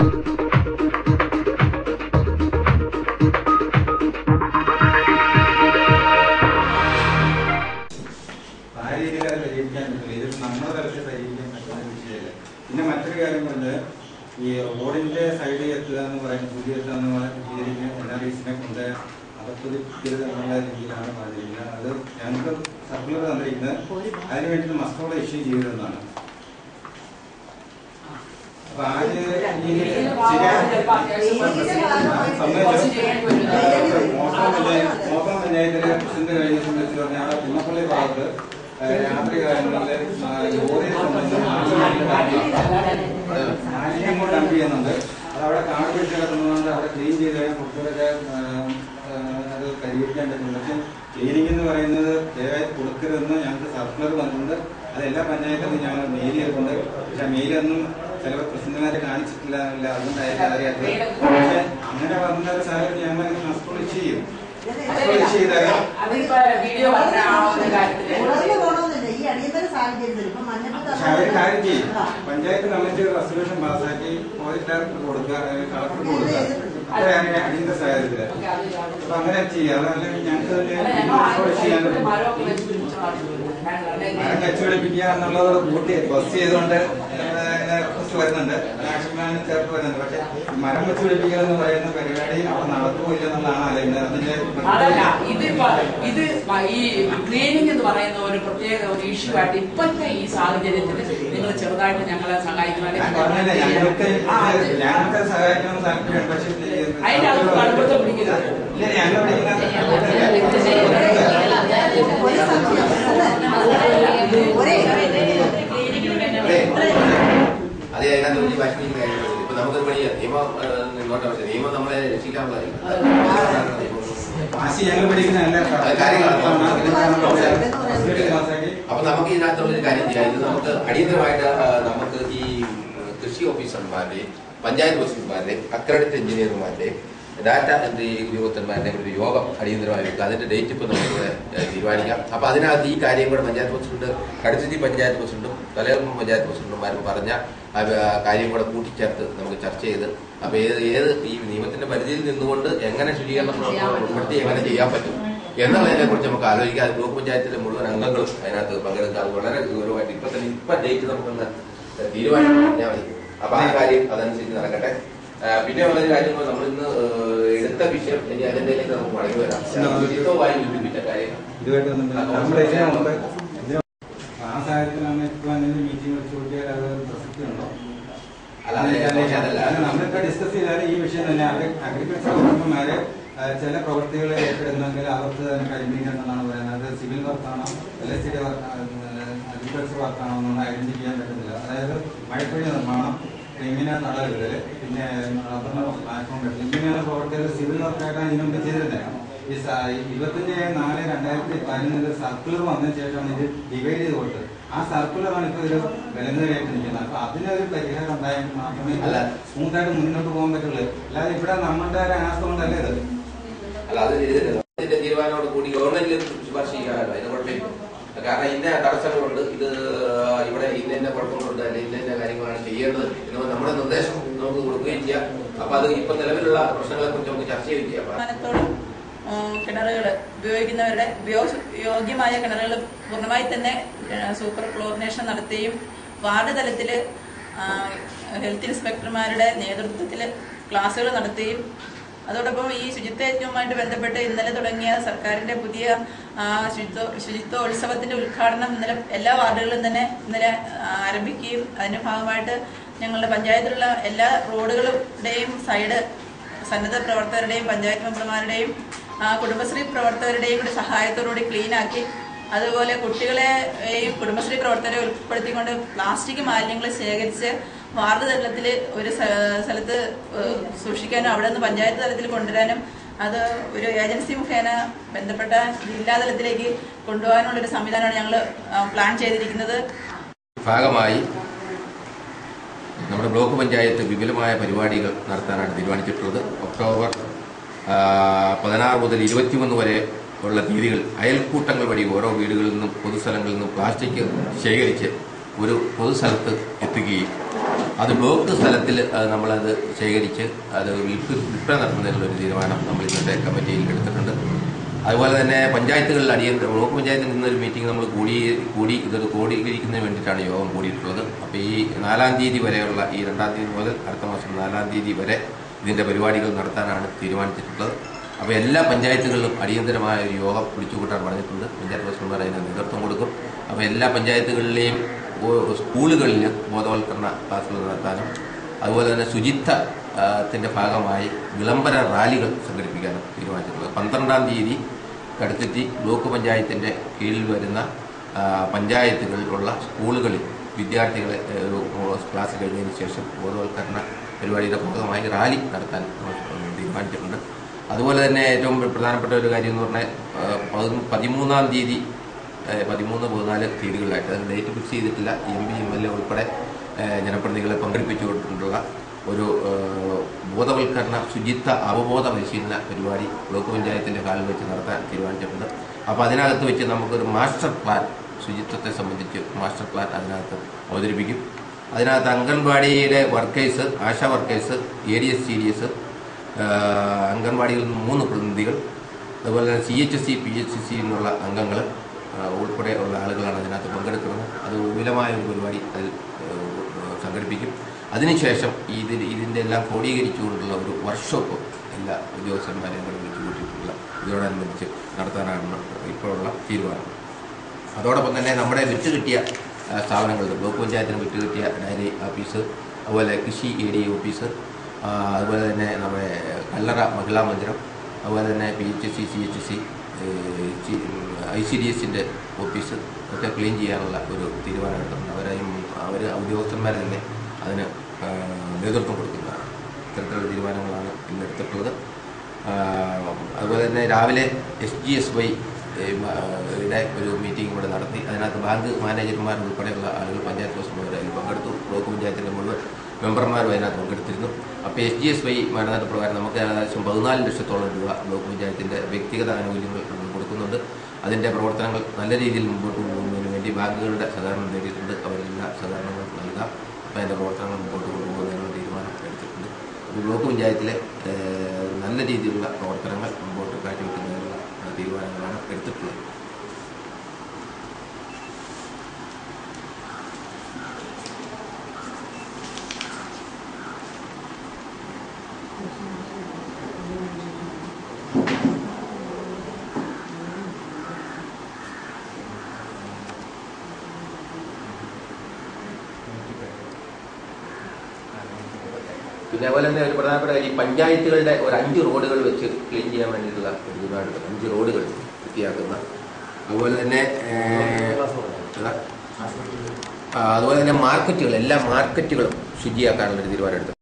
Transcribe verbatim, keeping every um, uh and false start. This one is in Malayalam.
പിന്നെ മറ്റൊരു കാര്യം കൊണ്ട് ഈ റോഡിന്റെ സൈഡിൽ എത്തുക എന്ന് പറയുന്നത് പുതിയ എത്തുക എന്ന് പറഞ്ഞിരിക്കുന്ന എൻ ആർ ഐസിനെ കൊണ്ട് അകത്തുതിക്കരുത് എന്നുള്ള രീതിയിലാണ് പറഞ്ഞിരിക്കുന്നത്. അത് ഞങ്ങൾക്ക് സർക്കുലർ തന്നിരിക്കുന്നത് അതിന് വേണ്ടി മസ്റ്റോടെ ഇഷ്യൂ ചെയ്തതെന്നാണ്. അപ്പൊ ആര് മോസം പഞ്ചായത്തിലെ പ്രസിഡന്റ് കഴിഞ്ഞ സംബന്ധിച്ച് പറഞ്ഞാൽ അവിടെ കുന്നപ്പള്ളി ഭാഗത്ത് രാത്രി കാലങ്ങളിൽ ലോറിയെ സംബന്ധിച്ച് മാലിന്യം കൊണ്ട് ഡംപ് ചെയ്യുന്നുണ്ട്. അത് അവിടെ കാട് പിടിച്ച് കിടക്കുന്നതുകൊണ്ട് അവിടെ ക്ലീൻ ചെയ്ത് കഴിഞ്ഞാൽ കുട്ടികളൊക്കെ അത് പരിഹരിക്കാൻ പറ്റുന്നുണ്ട്. പക്ഷെ ക്ലീനിങ് എന്ന് പറയുന്നത് ദയവായി കൊടുക്കരുതെന്ന് ഞങ്ങൾക്ക് സർക്കുലർ വന്നിട്ടുണ്ട്. അത് എല്ലാ പഞ്ചായത്തിലും ഞങ്ങൾ മെയിൽ ചെയ്തിട്ടുണ്ട്. പക്ഷെ മെയിലൊന്നും ചിലപ്പോൾ പ്രസിഡന്റുമാരെ കാണിച്ചിട്ടില്ല എന്നില്ല, അതുകൊണ്ടായിരിക്കും അറിയാത്തത്. പക്ഷെ അങ്ങനെ പറഞ്ഞ ഒരു സാഹചര്യം ഞങ്ങൾ മസ്റ്റോൾ ഇഷ്യൂ ചെയ്യും. പക്ഷെ അവർ കാര്യം ചെയ്യും. പഞ്ചായത്ത് കമ്മിറ്റി റെസൊല്യൂഷൻ പാസ്സാക്കി പോലീസ് ഡയറക്ടർ കൊടുക്കുക, കളക്ടർക്ക് കൊടുക്കുക. അതാണ് അടിയന്തര സാഹചര്യത്തില്. അപ്പൊ അങ്ങനെ ചെയ്യാം. അതല്ലെങ്കിൽ ഞങ്ങൾക്ക് ചെയ്യാൻ മരം കച്ചുപിടിപ്പിക്കുക എന്നുള്ളത് കൂട്ടി ബസ് ചെയ്തുകൊണ്ട് റിക്വസ്റ്റ് വരുന്നുണ്ട്, ആക്ഷൻ പ്ലാനിൽ ചേർത്ത് വരുന്നുണ്ട്. പക്ഷെ മരം കച്ചുപിടിപ്പിക്കുക എന്ന് പറയുന്ന പരിപാടി അവിടെ നടത്തുമില്ല എന്നുള്ളതാണ് അറിയുന്നത്. അതിന്റെ ഇത് ഈ ക്ലീനിങ് എന്ന് പറയുന്ന ഒരു പ്രത്യേക ഒരു ഇഷ്യൂ ആയിട്ട് ഇപ്പോഴത്തെ ഈ സാഹചര്യത്തിൽ നിങ്ങൾ ചെറുതായിട്ട് ഞങ്ങളെ സഹായിക്കണം. ഞങ്ങൾക്ക് ഞങ്ങൾക്ക് സഹായിക്കണം താല്പര്യമുണ്ട്. പക്ഷെ അതിന്റെ അത് കടുപ്പത്തെ പിടിക്കുന്നത് ഇല്ല, ഞങ്ങൾ അതെ, അതിനകത്ത് വലിയ വാശിയും കാര്യങ്ങളും ഇപ്പൊ നമുക്ക് പണിയാ നിയമം ഇങ്ങോട്ട് നിയമം നമ്മളെ രക്ഷിക്കാനുള്ള ആശി ഞങ്ങൾ പഠിക്കുന്ന എല്ലാ കാര്യങ്ങളാണ്. അപ്പൊ നമുക്ക് ഇതിനകത്തുള്ളൊരു കാര്യം ചെയ്യാം. ഇത് നമുക്ക് അടിയന്തരമായിട്ട് നമുക്ക് ഈ കൃഷി ഓഫീസർമാരുടെയും പഞ്ചായത്ത് പ്രസിഡന്റുമാരുടെയും അക്രഡിറ്റ് എഞ്ചിനീയർമാരുടെയും ഡാറ്റ എൻട്രി ഉദ്യോഗസ്ഥന്മാരുടെ ഒരു യോഗം അടിയന്തരമായി വെക്കുക. അതിന്റെ ഡേറ്റ് ഇപ്പോൾ നമുക്ക് തീരുമാനിക്കാം. അപ്പൊ അതിനകത്ത് ഈ കാര്യം കൂടെ പഞ്ചായത്ത് പ്രസിഡന്റ്, കടുത്തുരുത്തി പഞ്ചായത്ത് പ്രസിഡന്റും തലയോർമ്മ പഞ്ചായത്ത് പ്രസിഡന്റുമാരും പറഞ്ഞ കാര്യം കൂടെ കൂട്ടിച്ചേർത്ത് നമുക്ക് ചർച്ച ചെയ്ത് അപ്പൊ ഏത് ഏത് ഈ നിയമത്തിന്റെ പരിധിയിൽ നിന്നുകൊണ്ട് എങ്ങനെ ശുചീകരണം ഉൾപ്പെടുത്തി എങ്ങനെ ചെയ്യാൻ പറ്റും എന്നുള്ളതിനെ കുറിച്ച് നമുക്ക് ആലോചിക്കാം. ബ്ലോക്ക് പഞ്ചായത്തിലെ മുഴുവൻ അംഗങ്ങളും അതിനകത്ത് പങ്കെടുക്കുക. അത് വളരെ ഗൗരവമായിട്ട് ഇപ്പൊ തന്നെ ഇപ്പൊ ഡേറ്റ് നമുക്കൊന്ന് തീരുമാനം പറഞ്ഞാൽ മതി. അപ്പൊ ആ കാര്യം അതനുസരിച്ച് നടക്കട്ടെ. പിന്നെ വളരെ കാര്യങ്ങൾ നമ്മൾ ഇന്ന് എടുത്ത വിഷയം ഇനി അജണ്ടയിലേക്ക് നമുക്ക് മടങ്ങി വരാം. ശുചിത്വമായി ബന്ധിപ്പിച്ച കാര്യം ആ സാഹചര്യത്തിലാണ് ഇപ്പൊ മീറ്റിംഗ് വെച്ച് നോക്കിയാൽ അത് പ്രസക്തിയുണ്ടോ? നമ്മളിപ്പോ ഡിസ്കസ് ചെയ്താൽ ഈ വിഷയം തന്നെ അഗ്രികൾച്ചർ വകുപ്പന്മാര് ചില പ്രവൃത്തികൾ ഏറ്റെടുക്കുന്നെങ്കിൽ അവർക്ക് തന്നെ കരിമീക്കണം എന്നാണ് പറയുന്നത്. സിവിൽ വർക്കാണോ എൽ എസ് സിയുടെ അഗ്രികൾച്ചർ വർക്കാണോ എന്നൊന്നും ഐഡന്റിഫൈ ചെയ്യാൻ പറ്റുന്നില്ല. അതായത് മഴക്കുഴി നിർമ്മാണം, ഇങ്ങനെ നടകരുതല്, പിന്നെ റബ്ബറിന് പ്ലാറ്റ്ഫോം കെട്ടൽ, ഇങ്ങനെയുള്ള പ്രവർത്തികൾ സിവിൽ വർക്കായിട്ടാണ് ഇതിനുമുമ്പ് ചെയ്തിരുന്നത്. ഈ ഇരുപത്തഞ്ച് നാല് രണ്ടായിരത്തി പതിനൊന്നില് സർക്കുലർ വന്നതിന് ശേഷമാണ് ഇത് ഡിവൈഡ് ചെയ്ത് കൊടുത്തത്. ആ സർക്കുലറാണ് ഇപ്പൊ ഒരു വിലങ്ങുതലായിട്ട് നിൽക്കുന്നത്. അപ്പൊ അതിനൊരു പരിഹാരം ഉണ്ടായെങ്കിൽ മാത്രമേ അല്ല സ്മൂത്തായിട്ട് മുന്നോട്ട് പോകാൻ പറ്റുള്ളൂ. അല്ലാതെ ഇവിടെ നമ്മളുടെ ഒരു അനാസ്ഥ കൊണ്ടല്ലേ ഇത്. അല്ല അത് ഇതിന്റെ തീരുമാനത്തോട് കൂടി ഗവൺമെന്റിൽ ശുപാർശ ചെയ്യാനല്ലോ, അതിന് കുഴപ്പമില്ല. കാരണം ഇന്ന തടസ്സങ്ങളുണ്ട്, ഇത് ഇവിടെ ഇന്ന ഇന്ന കുഴപ്പങ്ങളുണ്ട്, അല്ലെങ്കിൽ ഇന്ന ഇന്ന കാര്യങ്ങളാണ് ചെയ്യേണ്ടത് എന്ന് നമ്മുടെ നിർദ്ദേശം നമുക്ക് കൊടുക്കുകയും ചെയ്യാം. അപ്പൊ അത് ഇപ്പൊ നിലവിലുള്ള പ്രശ്നങ്ങളെ കുറിച്ച് നമുക്ക് ചർച്ച ചെയ്യുകയും ചെയ്യാം. കിണറുകൾ ഉപയോഗിക്കുന്നവരുടെ ഉപയോഗയോഗ്യമായ കിണറുകൾ പൂർണ്ണമായി തന്നെ സൂപ്പർ ക്ലോറിനേഷൻ നടത്തുകയും വാർഡ് തലത്തിൽ ഹെൽത്ത് ഇൻസ്പെക്ടർമാരുടെ നേതൃത്വത്തിൽ ക്ലാസുകൾ നടത്തുകയും അതോടൊപ്പം ഈ ശുചിത്വമായിട്ട് ബന്ധപ്പെട്ട് ഇന്നലെ തുടങ്ങിയ സർക്കാരിന്റെ പുതിയ ശുചിത്വ ശുചിത്വോത്സവത്തിന്റെ ഉദ്ഘാടനം ഇന്നലെ എല്ലാ വാർഡുകളിലും തന്നെ ഇന്നലെ ആരംഭിക്കുകയും അതിന്റെ ഭാഗമായിട്ട് ഞങ്ങളുടെ പഞ്ചായത്തിലുള്ള എല്ലാ റോഡുകളുടെയും സൈഡ് സന്നദ്ധ പ്രവർത്തകരുടെയും പഞ്ചായത്ത് മെമ്പർമാരുടെയും കുടുംബശ്രീ പ്രവർത്തകരുടെയും കൂടി സഹായത്തോടുകൂടി ക്ലീനാക്കി, അതുപോലെ കുട്ടികളെയും കുടുംബശ്രീ പ്രവർത്തകരെ ഉൾപ്പെടുത്തിക്കൊണ്ട് പ്ലാസ്റ്റിക് മാലിന്യങ്ങൾ ശേഖരിച്ച് വാർഡ് തലത്തിൽ ഒരു സ്ഥലത്ത് സൂക്ഷിക്കാനും അവിടെ നിന്ന് പഞ്ചായത്ത് തലത്തിൽ കൊണ്ടുവരാനും അത് ഒരു ഏജൻസി മുഖേന ബന്ധപ്പെട്ട ജില്ലാതലത്തിലേക്ക് കൊണ്ടുപോകാനുള്ളൊരു സംവിധാനമാണ് ഞങ്ങൾ പ്ലാൻ ചെയ്തിരിക്കുന്നത്. ഭാഗമായി നമ്മുടെ ബ്ലോക്ക് പഞ്ചായത്ത് വിപുലമായ പരിപാടികൾ നടത്താനാണ് തീരുമാനിച്ചിട്ടുള്ളത്. ഒക്ടോബർ പതിനാറ് മുതൽ ഇരുപത്തിമൂന്ന് വരെ ഉള്ള തീയതികൾ അയൽക്കൂട്ടങ്ങൾ വഴി ഓരോ വീടുകളിൽ നിന്നും പൊതുസ്ഥലങ്ങളിൽ നിന്നും പ്ലാസ്റ്റിക് ശേഖരിച്ച് ഒരു പൊതുസ്ഥലത്ത് എത്തിക്കുകയും അത് ബ്ലോക്ക് സ്ഥലത്തിൽ നമ്മളത് ശേഖരിച്ച് അത് വിൽപ്പന നടത്തുന്നതിനുള്ള ഒരു തീരുമാനം നമ്മൾ ഇന്നത്തെ കമ്മിറ്റിയിൽ എടുത്തിട്ടുണ്ട്. അതുപോലെ തന്നെ പഞ്ചായത്തുകളിൽ അടിയന്തര ബ്ലോക്ക് പഞ്ചായത്തിൽ നിന്നൊരു മീറ്റിംഗ് നമ്മൾ കൂടി കൂടി ഇതൊരു ക്രോഡീകരിക്കുന്നതിന് വേണ്ടിയിട്ടാണ് യോഗം കൂടിയിട്ടുള്ളത്. അപ്പോൾ ഈ നാലാം തീയതി വരെയുള്ള ഈ രണ്ടാം തീയതി മുതൽ അടുത്ത മാസം നാലാം തീയതി വരെ ഇതിൻ്റെ പരിപാടികൾ നടത്താനാണ് തീരുമാനിച്ചിട്ടുള്ളത്. അപ്പോൾ എല്ലാ പഞ്ചായത്തുകളിലും അടിയന്തരമായ ഒരു യോഗം വിളിച്ചുകൂട്ടാൻ പറഞ്ഞിട്ടുണ്ട്. പഞ്ചായത്ത് പ്രസിഡന്റുമാർ അതിന് നേതൃത്വം കൊടുക്കും. അപ്പോൾ എല്ലാ പഞ്ചായത്തുകളിലെയും സ്കൂളുകളിൽ ബോധവൽക്കരണ ക്ലാസുകൾ നടത്താനും അതുപോലെ തന്നെ ശുചിത്വത്തിൻ്റെ ഭാഗമായി വിളംബര റാലികൾ സംഘടിപ്പിക്കാനും തീരുമാനിച്ചിട്ടുള്ളത്. പന്ത്രണ്ടാം തീയതി കടുത്തുറ്റി ബ്ലോക്ക് പഞ്ചായത്തിൻ്റെ കീഴിൽ വരുന്ന പഞ്ചായത്തുകളിലുള്ള സ്കൂളുകളിൽ വിദ്യാർത്ഥികളെ ഒരു ക്ലാസ് കഴിഞ്ഞതിന് ശേഷം ബോധവൽക്കരണ പരിപാടിയുടെ ഭാഗമായി റാലി നടത്താൻ തീരുമാനിച്ചിട്ടുണ്ട്. അതുപോലെ തന്നെ ഏറ്റവും പ്രധാനപ്പെട്ട ഒരു കാര്യം എന്ന് പറഞ്ഞാൽ പതിമൂന്നാം തീയതി പതിമൂന്ന് പതിനാല് തീയതികളിലായിട്ട് അതിന് ഡേറ്റ് ഫിക്സ് ചെയ്തിട്ടില്ല. M P M L A ഉൾപ്പെടെ ജനപ്രതിനിധികളെ പങ്കെടുപ്പിച്ചുകൊണ്ടുള്ള ഒരു ബോധവൽക്കരണ ശുചിത്വ അവബോധ പരിശീലന പരിപാടി ബ്ലോക്ക് പഞ്ചായത്തിൻ്റെ ഹാളിൽ വെച്ച് നടത്താൻ തീരുമാനിച്ചിട്ടുണ്ട്. അപ്പോൾ അതിനകത്ത് വെച്ച് നമുക്കൊരു മാസ്റ്റർ പ്ലാൻ ശുചിത്വത്തെ സംബന്ധിച്ച് മാസ്റ്റർ പ്ലാൻ അതിനകത്ത് അവതരിപ്പിക്കും. അതിനകത്ത് അംഗൻവാടിയുടെ workers, ASHA workers, A D S C D S, അംഗൻവാടികളിൽ നിന്ന് മൂന്ന് പ്രതിനിധികൾ, അതുപോലെ തന്നെ C H S C P H C എന്നുള്ള അംഗങ്ങൾ ഉൾപ്പെടെ ഉള്ള ആളുകളാണ് അതിനകത്ത് പങ്കെടുക്കുന്നത്. അത് വിപുലമായ ഒരു പരിപാടി അതിൽ സംഘടിപ്പിക്കും. അതിനുശേഷം ഇതിൽ ഇതിൻ്റെ എല്ലാം ക്രോഡീകരിച്ചുകൊണ്ടുള്ള ഒരു വർക്ക്ഷോപ്പ് എല്ലാ ഉദ്യോഗസ്ഥന്മാരെയും കൂടെ വിളിച്ചു കൂട്ടിയിട്ടുള്ള ഇതിനോടനുബന്ധിച്ച് നടത്താനാണ് ഇപ്പോഴുള്ള തീരുമാനം. അതോടൊപ്പം തന്നെ നമ്മുടെ വിറ്റ് കിട്ടിയ സ്ഥാപനങ്ങളിൽ ബ്ലോക്ക് പഞ്ചായത്തിന് വിറ്റ് കിട്ടിയ ഡയറി ഓഫീസ്, അതുപോലെ കൃഷി എ ഡി ഓഫീസ്, അതുപോലെ തന്നെ നമ്മുടെ കല്ലറ മഹിളാ മന്ദിരം, അതുപോലെ തന്നെ P H C C H C I C D എസിൻ്റെ ഓഫീസ് ഒക്കെ ക്ലീൻ ചെയ്യാനുള്ള ഒരു തീരുമാനം എടുത്തിട്ടുണ്ട്. അവരെയും അവർ ഉദ്യോഗസ്ഥന്മാർ തന്നെ അതിന് നേതൃത്വം കൊടുക്കുന്നതാണ്. ഇത്തരത്തിലുള്ള തീരുമാനങ്ങളാണ് ഇന്നെടുത്തിട്ടുള്ളത്. അതുപോലെ തന്നെ രാവിലെ എസ് ജി എസ് വൈ യുടെ ഒരു മീറ്റിംഗ് കൂടെ നടത്തി. അതിനകത്ത് ബാങ്ക് മാനേജർമാർ ഉൾപ്പെടെയുള്ള ആളുകൾ പഞ്ചായത്ത് പ്രസിഡന്റുമാർ അതിൽ പങ്കെടുത്തു. ബ്ലോക്ക് പഞ്ചായത്തിൻ്റെ മുഴുവൻ മെമ്പർമാരും അതിനകത്ത് പങ്കെടുത്തിരുന്നു. അപ്പോൾ എസ് ജി എസ് വൈ മാനദണ്ഡ പ്രകാരം നമുക്ക് ഏകദേശം പതിനാല് ലക്ഷത്തോളം രൂപ ബ്ലോക്ക് പഞ്ചായത്തിൻ്റെ വ്യക്തിഗത ആനുകൂല്യങ്ങൾ നമ്മൾ കൊടുക്കുന്നുണ്ട്. അതിൻ്റെ പ്രവർത്തനങ്ങൾ നല്ല രീതിയിൽ മുമ്പോട്ട് പോകുന്നതിന് വേണ്ടി ബാങ്കുകളുടെ സഹകരണം നേടിയിട്ടുണ്ട്. അവരെല്ലാ സഹകരണങ്ങളും നൽകാം. അപ്പോൾ അതിൻ്റെ പ്രവർത്തനങ്ങൾ മുമ്പോട്ട് കൊണ്ടുപോകുന്നതിനുള്ള തീരുമാനം എടുത്തിട്ടുണ്ട്. ബ്ലോക്ക് പഞ്ചായത്തിലെ നല്ല രീതിയിലുള്ള പ്രവർത്തനങ്ങൾ മുമ്പോട്ട് കാഴ്ചവെക്കുന്നതിനുള്ള തീരുമാനങ്ങളാണ് എടുത്തിട്ടുള്ളത്. പിന്നെ അതുപോലെ തന്നെ ഒരു പ്രധാനപ്പെട്ട കാര്യം പഞ്ചായത്തുകളുടെ ഒരു അഞ്ച് റോഡുകൾ വെച്ച് ക്ലീൻ ചെയ്യാൻ വേണ്ടിയിട്ടുള്ള ഒരു തീരുമാനമുണ്ട്. അഞ്ച് റോഡുകൾ വൃത്തിയാക്കുന്ന, അതുപോലെ തന്നെ അതുപോലെ തന്നെ മാർക്കറ്റുകൾ, എല്ലാ മാർക്കറ്റുകളും ശുചിയാക്കാനുള്ള ഒരു തീരുമാനം എടുത്തു.